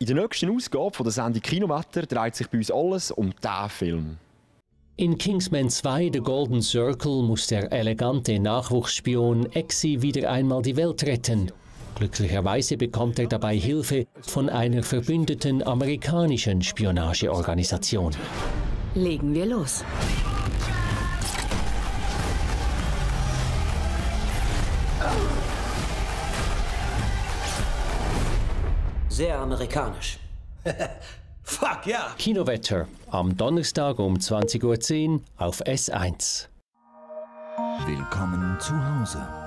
In der nächsten Ausgabe von der Sendung Kinometer dreht sich bei uns alles um diesen Film. In Kingsman 2 The Golden Circle muss der elegante Nachwuchsspion Exi wieder einmal die Welt retten. Glücklicherweise bekommt er dabei Hilfe von einer verbündeten amerikanischen Spionageorganisation. Legen wir los. Sehr amerikanisch. Fuck ja! Yeah. Kinowetter am Donnerstag um 20:10 Uhr auf S1. Willkommen zu Hause.